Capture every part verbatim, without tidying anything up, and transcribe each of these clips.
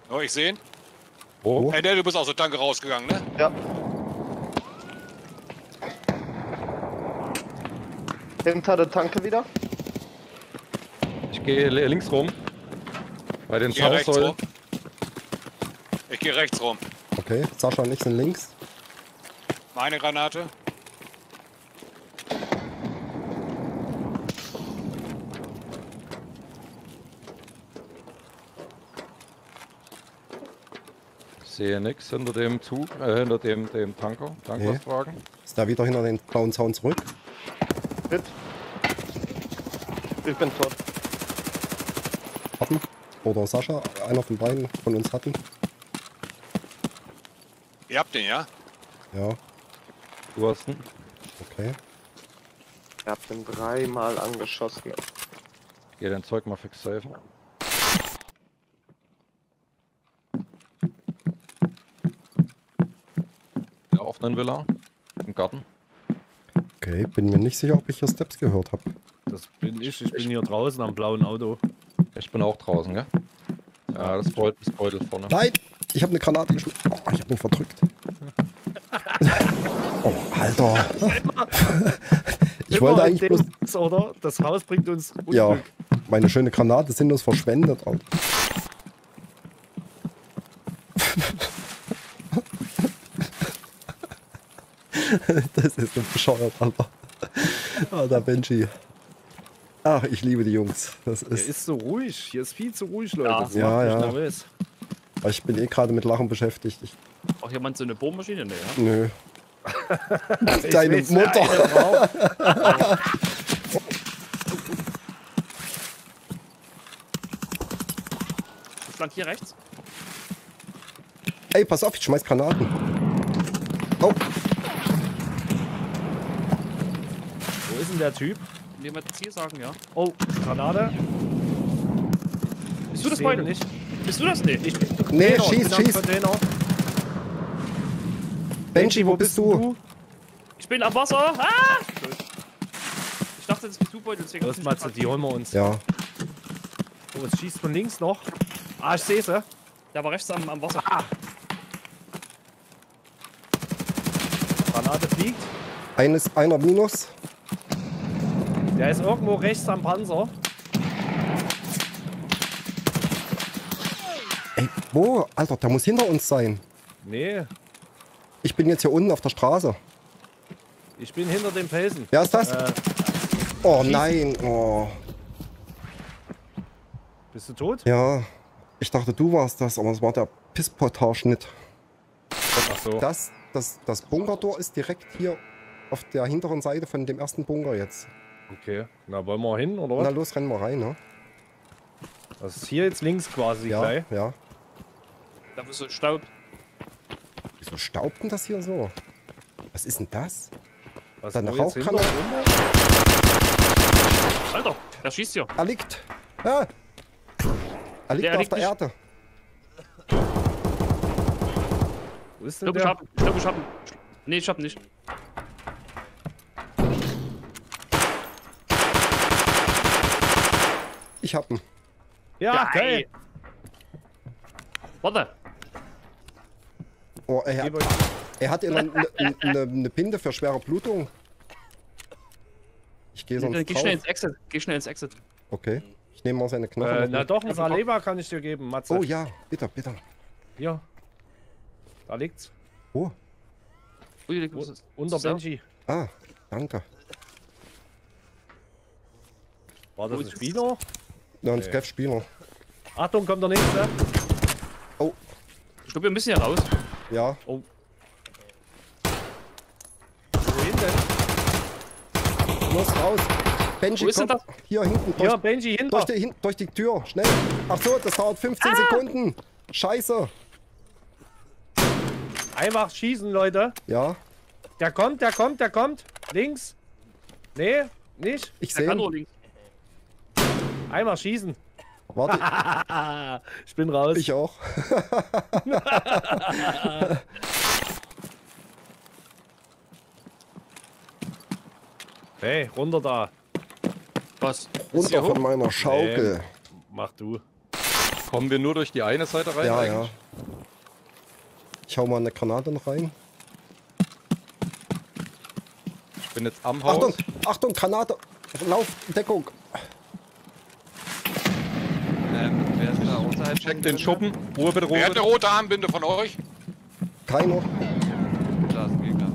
Oh, ich sehe ihn. Wo? Hey, du bist aus der Tanke rausgegangen, ne? Ja. Hinter der Tanke wieder. Ich gehe links rum. Bei den Ich gehe rechts Zaunsäulen. rum. Ich gehe rechts rum. Okay, Sascha und ich sind links. Meine Granate. Ich sehe nichts hinter dem Zug, äh, hinter dem, dem Tanker, Tanklastwagen. Ist da wieder hinter den blauen Zaun zurück? Hit. Ich bin tot. Hatten? Oder Sascha, einer von beiden von uns hatten? Ihr habt den, ja? Ja, Du hast ihn. okay. Ich hab den dreimal angeschossen. Geh dein Zeug mal fix safen. Der offenen Villa. Im Garten. Okay, bin mir nicht sicher, ob ich hier Steps gehört habe. Das bin ich. Ich bin hier draußen am blauen Auto. Ich bin auch draußen, gell? Ja, das Beutel, das Beutel vorne. Nein! Ich habe eine Granate geschmissen. Oh, ich habe mich verdrückt. Oh, Alter. Ich wollte eigentlich bloß... Dings, oder? Das Haus bringt uns Unglück. Ja, meine schöne Granate sinnlos verschwendet. Alter. Das ist so bescheuert, Alter. Ah, der Benji. Ach, ich liebe die Jungs. Das Hier ist, ist so ruhig. Hier ist viel zu ruhig, Leute. Ja. Das Ja, macht mich ja. nervös. ich bin eh gerade mit Lachen beschäftigt. Ich, Auch jemand so eine Bohrmaschine? Nee, ja? nö. Ich Deine weiß, wer Mutter. eine braucht. Ich flank hier rechts. Ey, pass auf, ich schmeiß Granaten. Oh, Wo ist denn der Typ? Mir mal das Ziel sagen, ja. Oh, Granate. Bist du das Seh Beute? nicht. Bist du das? Nee. Ich bin nee, Container, schieß, ich bin am schieß. Container. Benji, wo bist du? Ich bin am Wasser. Ah! Ich dachte, das bist du Beute. Deswegen hab Los, ich Matze, nicht die holen wir uns. Ja, Oh, es schießt von links noch. Ah, ich sehe sie. Der war rechts am, am Wasser. Granate fliegt. eines, einer Minus. Der ist irgendwo rechts am Panzer. Ey, wo? Alter, der muss hinter uns sein. Nee, Ich bin jetzt hier unten auf der Straße. ich bin hinter dem Felsen. Wer ist das? Äh, Oh nein. Oh. bist du tot? Ja, ich dachte, du warst das, aber es war der Pissportarschnitt. Ach so. Das, das, das Bunkertor ist direkt hier auf der hinteren Seite von dem ersten Bunker jetzt. Okay. Na, wollen wir hin, oder Na was? los, rennen wir rein, ne? Das ist hier jetzt links quasi Ja, gleich. ja. Da ist so Staub. Wieso staubt denn das hier so? Was ist denn das? Was, Da eine wo jetzt Rauchkanne? hinter? Alter, der schießt hier. Er liegt. Ja. Er liegt Der auf liegt der nicht. Erde. Wo ist Ich denn glaube, ich der? hab ihn. Ich glaube, ich hab ihn. Nee, ich hab ihn nicht. Ich hab ihn. Ja, geil. Warte. Oh, er, Gib euch- er hat eine, eine, eine, eine Binde für schwere Blutung. Ich gehe sonst Geh schnell drauf. ins Exit. Geh schnell ins Exit. Okay. Ich nehme mal seine Knochen. Äh, noch na mit. doch, ein Saleva kann ich dir geben, Matze. Oh ja, bitte, bitte. Hier. Da liegt's. Oh, Ui, U was ist- unter ist das? Benji. ah, danke. War das Wo ein ist Spieler? Ja, ein Nee. Skeff-Spieler. Achtung, kommt der nächste. Ich glaube, wir müssen hier raus. Ja, Oh. Wohin denn? los raus. Benji, Wo ist denn komm. das? Hier hinten. Durch, Ja, Benji, hinter. durch, die, hin, durch die Tür. Schnell. Ach so, das dauert fünfzehn Ah! Sekunden. Scheiße. Einfach schießen, Leute. Ja, Der kommt, der kommt, der kommt. Links. Nee, nicht. ich Der sehe kann nur ihn. links. Einmal schießen. Warte, Ich bin raus. ich auch. Hey, runter da. Was? Runter von meiner Schaukel. Mach du. Kommen wir nur durch die eine Seite rein? Ja, eigentlich? ja. Ich hau mal eine Granate noch rein. Ich bin jetzt am Haus. Achtung, Achtung, Granate. Lauf, Deckung. Ähm, wer ist da außerhalb Check von den drin? Schuppen. Ruhe bitte, Ruhe Wer hat eine bitte. rote Armbinde von euch? Keiner. Da ist ein Gegner.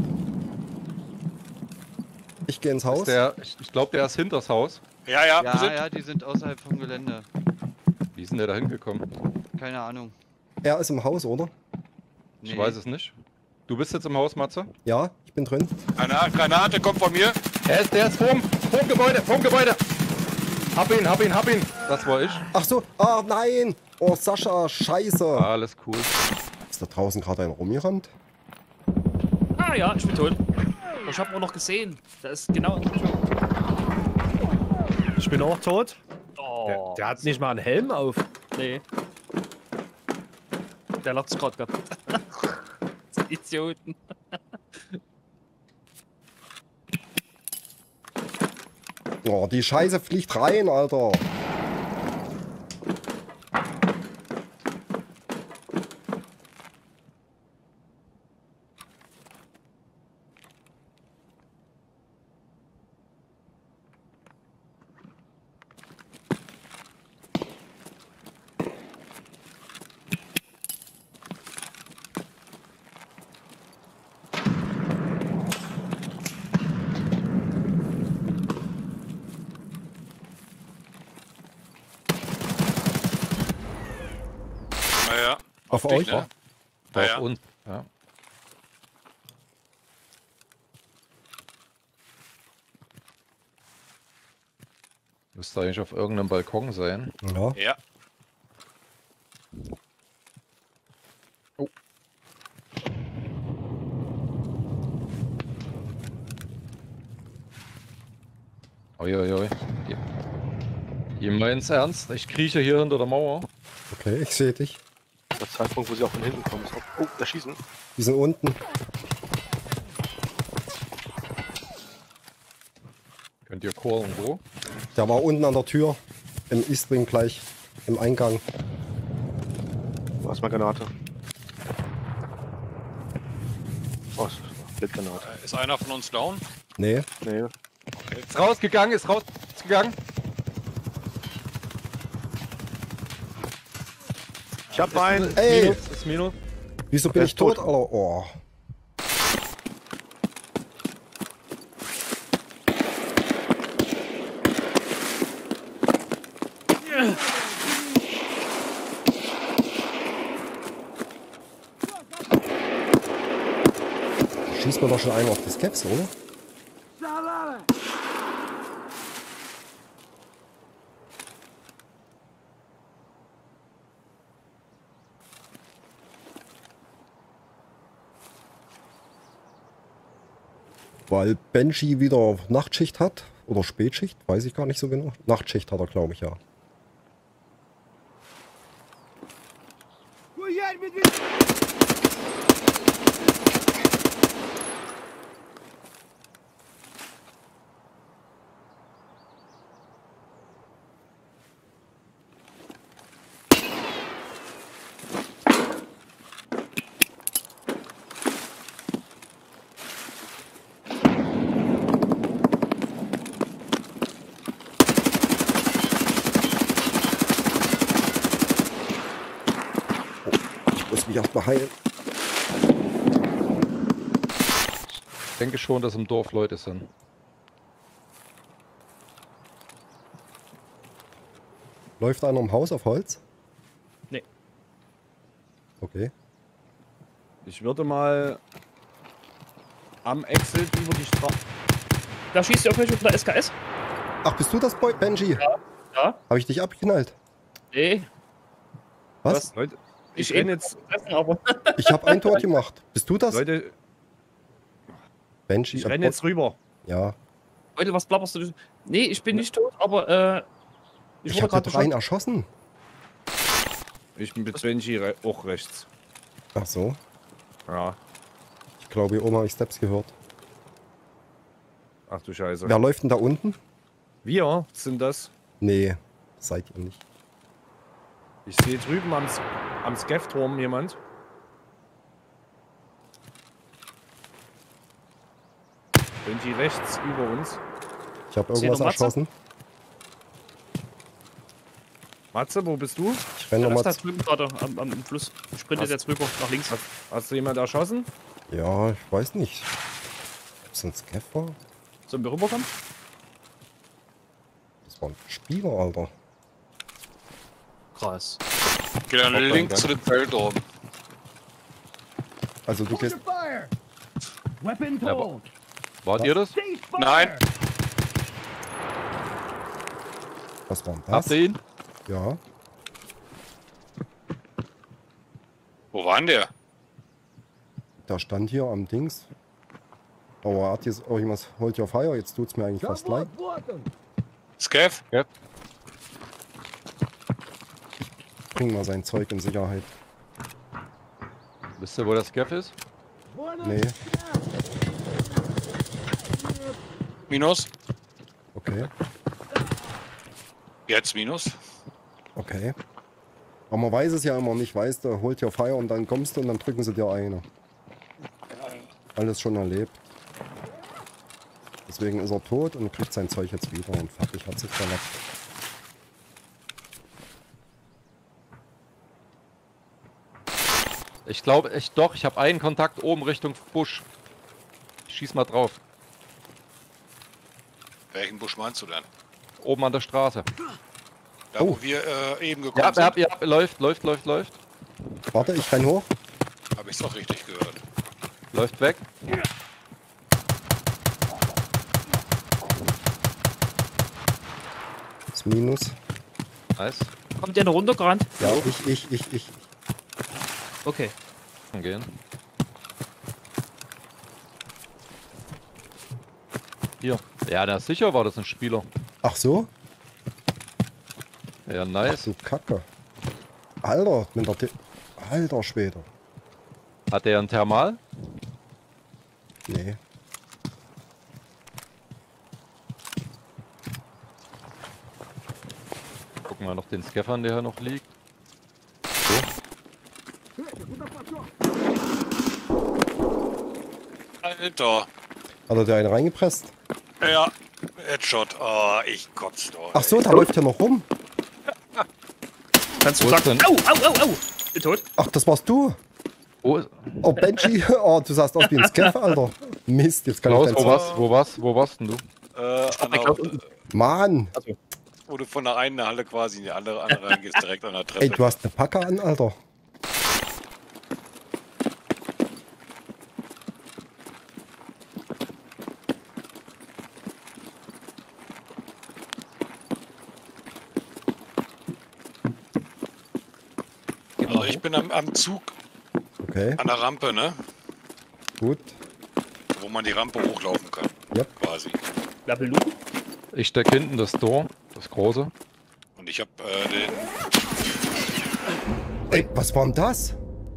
Ich gehe ins Haus. Ist der, ich ich glaube, der ist hinter das Haus. Ja, ja, wir Ja, sind. ja, die sind außerhalb vom Gelände. Wie ist denn der da hingekommen? Keine Ahnung. Er ist im Haus, oder? Ich Nee. weiß es nicht. Du bist jetzt im Haus, Matze? Ja, ich bin drin. Eine Granate kommt von mir. Er ist, der ist vorm, vorm Gebäude, vorm Gebäude. Hab ihn, hab ihn, hab ihn. Das war ich. Ach so, ah nein. Oh, Sascha, scheiße. Alles cool. Ist da draußen gerade einer rumgerannt? Ah ja, ich bin tot. Ich hab auch noch gesehen. Da ist genau in der Tür. Ich bin auch tot. Oh, Der, der hat nicht mal einen Helm auf. nee. Der lacht's gerade gehabt. Die Idioten. Oh, die Scheiße fliegt rein, Alter. Naja. Auf dich, euch? Ne? Da Ja, ja. auf uns. Ja. Müsste eigentlich auf irgendeinem Balkon sein. Ja. Ja. Uiuiui. Ihr, ihr meint's ernst? Ich krieche hier hinter der Mauer. Okay, ich sehe dich. Der Zeitpunkt, wo sie auch von hinten kommen. Ist auch, oh, da schießen. Die sind unten. Könnt ihr callen, wo? Der war unten an der Tür. Im Eastwing gleich. Im Eingang. Du hast mal Granate. Oh, ist eine Blitgranate. Ist einer von uns down? Nee. Nee. Ist rausgegangen, ist rausgegangen. Ich hab einen. Ey, Minus, ist Minus. wieso bin Der ich ist tot. tot, Alter? Oh. Schießt mir doch schon einen auf die Skeps, oder? Weil Benji wieder Nachtschicht hat. Oder Spätschicht, weiß ich gar nicht so genau. Nachtschicht hat er, glaube ich, ja. Ich muss mich erst mal heilen. Ich denke schon, dass im Dorf Leute sind. Läuft einer im Haus auf Holz? Nee. Okay. Ich würde mal am Exit über die Straße. Da schießt ihr auf mich mit der S K S? Ach, bist du das Boy, Benji? Ja. Habe ich dich abgeknallt? Nee. Was? Leute, Ich, ich renn eh jetzt. Essen, aber. Ich habe ein Tor gemacht. Bist du das? Leute, Benji? ich äh, renn jetzt rüber. Ja. Leute, was plapperst du? Nee, ich bin nicht tot, aber äh. Ich, wurde habe gerade doch einen beschossen. erschossen. Ich bin mit Benji re auch rechts. Ach so. Ja. Ich glaube, hier oben habe ich Steps gehört. Ach du Scheiße. Wer läuft denn da unten? Wir sind das. Nee, seid ihr nicht. Ich sehe drüben am, S- am Scav-Turm jemand. Sind die rechts über uns? Ich habe Seh irgendwas noch Matze? erschossen. Matze, wo bist du? Ich renne Der nochmal. ist da drüben gerade am, am am Fluss. Sprintet Was? jetzt rüber nach links. Hast, hast du jemand erschossen? Ja, ich weiß nicht. Ob es ein Scav war? Sollen wir rüberkommen? Das war ein Spieler, Alter. Krass. Geh dann Hoppla, links danke. zu dem Feld oben. Also du gehst. Ja, wa- wart ihr das? Nein, Was war denn das? Habt ihr ihn? Ja. wo war denn der? Der stand hier am Dings. Aber er hat jetzt irgendwas holt ja Feuer. Jetzt tut's mir eigentlich fast leid. Scav? Ja. Bring mal sein Zeug in Sicherheit. Wisst ihr, wo das Scav ist? Nee, Minus? okay, Jetzt Minus? okay. Aber man weiß es ja immer nicht, weißt du, holt ja Feuer und dann kommst du und dann drücken sie dir eine. Alles schon erlebt. Deswegen ist er tot und kriegt sein Zeug jetzt wieder und fertig hat sich verletzt. Ich glaube, ich doch, ich habe einen Kontakt oben Richtung Busch. Ich schieß mal drauf. Welchen Busch meinst du denn? Oben an der Straße. Da Oh. wo wir äh, eben gekommen Ja, ja, sind? ja, läuft, läuft, läuft, läuft. Warte, ich renn hoch. Habe ich es doch richtig gehört. Läuft weg. Das Minus. Nice. Kommt der noch runtergerannt? Ja, ich, ich, ich, ich. Okay. Gehen. Hier. Ja, na sicher war das ein Spieler. Ach so? Ja, Ach nice. du Kacke. Alter, mit der Di Alter Schwede. Hat der ein Thermal? Nee. Gucken wir noch den Scav an, der hier noch liegt. Alter. Hat er dir einen reingepresst? Ja, Headshot. Oh, ich kotze doch. Ach so, da läuft ja noch rum. Kannst du Wo ist sagen, denn- au, au, au, au. Bin tot. Ach, das warst du. Wo ist... Oh, Benji. Oh, du sahst aus wie ein Scav, Alter. Mist, jetzt kann Klaus, ich wo dein warst, wo warst, wo warst denn du? Äh, an der, glaub, unten. Mann. wo du von der einen Halle quasi in die andere, andere reingehst, direkt an der Treppe. Ey, du hast eine Packe an, Alter. Also ich bin am, am Zug, Okay, an der Rampe, ne? gut. Wo man die Rampe hochlaufen kann. Ja. Quasi. Lappelu. Ich steck hinten das Tor, das große. Und ich hab äh, den. Ey, was war denn das?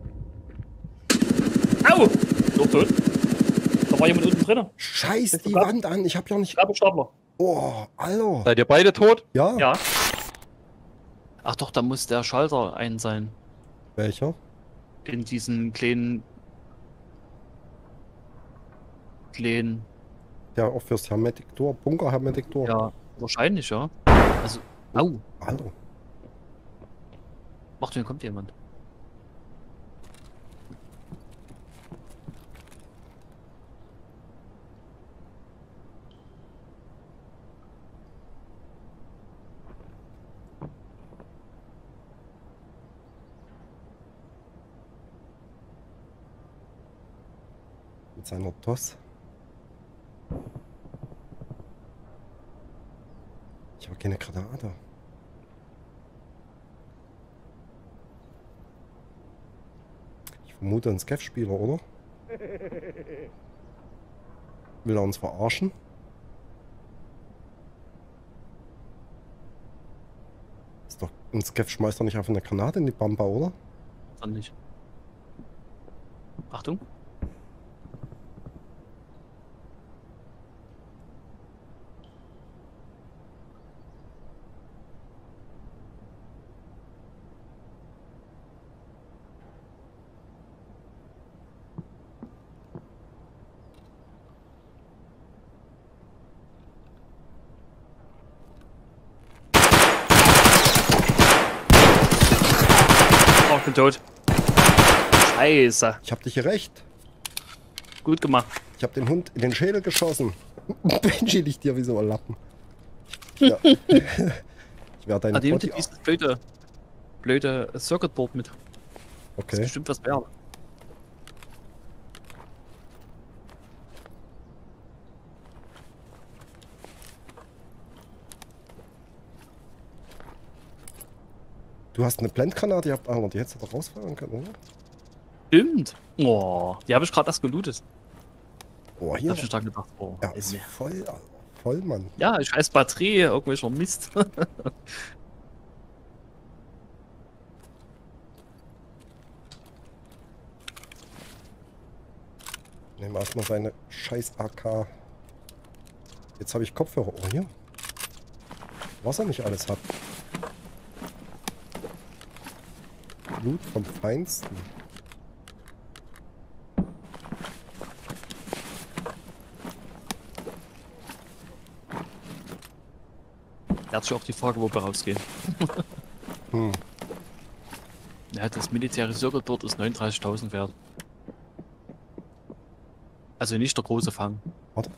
Au! Noch tot. Da war jemand unten drin. Scheiß Bist du die da? Wand an. Ich hab ja nicht... Stapler. Oh, Alter. Seid ihr beide tot? Ja? Ja. Ach doch, da muss der Schalter ein sein. Welcher? In diesen kleinen... kleinen... Der auch fürs Hermetic Door. Bunker Hermetic Door. Ja, wahrscheinlich, ja. Also, au. Alter. Macht, hier kommt jemand. Mit seiner T O S. Ich habe keine Granate. Ich vermute ein Scav-Spieler, oder? Will er uns verarschen? Ist doch, ein Scav schmeißt doch nicht einfach eine Granate in die Pampa, oder? Dann nicht. Achtung. bin tot. Scheiße. Ich hab dich gerecht. Gut gemacht. Ich hab den Hund in den Schädel geschossen. Benji liegt dir wie so ein Lappen. Ja. Ich werde deine Ah, die nimmt Body... dieses blöde, blöde Circuitboard mit. Das ist Okay. bestimmt was wert. Du hast eine Blendgranate gehabt, aber die hättest du doch rausfeuern können, oder? Stimmt. Oh, die habe ich gerade erst gelootet. Oh, Da hier. hab ich dann gedacht, oh. Ja, ist voll, voll, Mann. Ja, ich weiß Batterie, irgendwelcher Mist. Nehmen wir erstmal seine scheiß A K. Jetzt habe ich Kopfhörer. Oh, hier. Was er nicht alles hat. Blut vom Feinsten. Da hat sich auch die Frage, wo wir rausgehen. Hm. Ja, das militäre Circuitboard ist neununddreißigtausend wert. Also nicht der große Fang. Warte.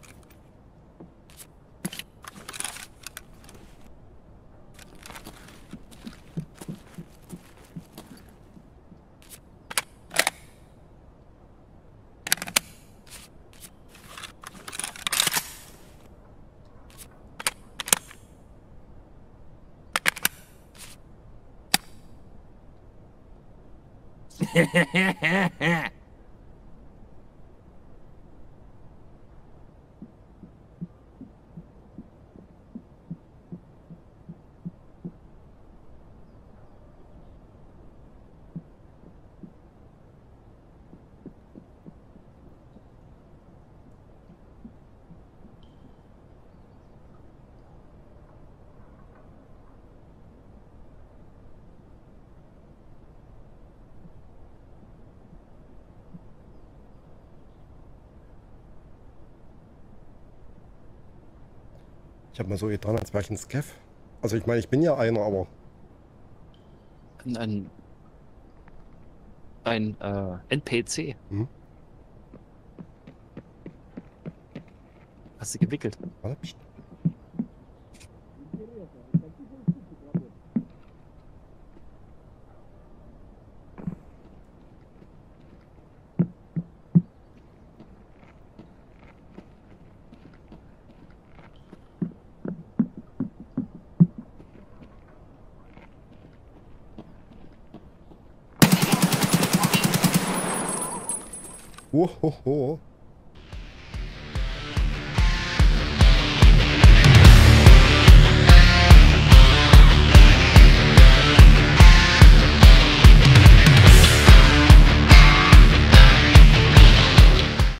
Ich habe mal so getan, als wäre ich ein Scav. Also ich meine, ich bin ja einer, aber... Ein, ein äh, N P C. Hm? Hast du gewickelt? Warte, pst. Oh, ho, ho.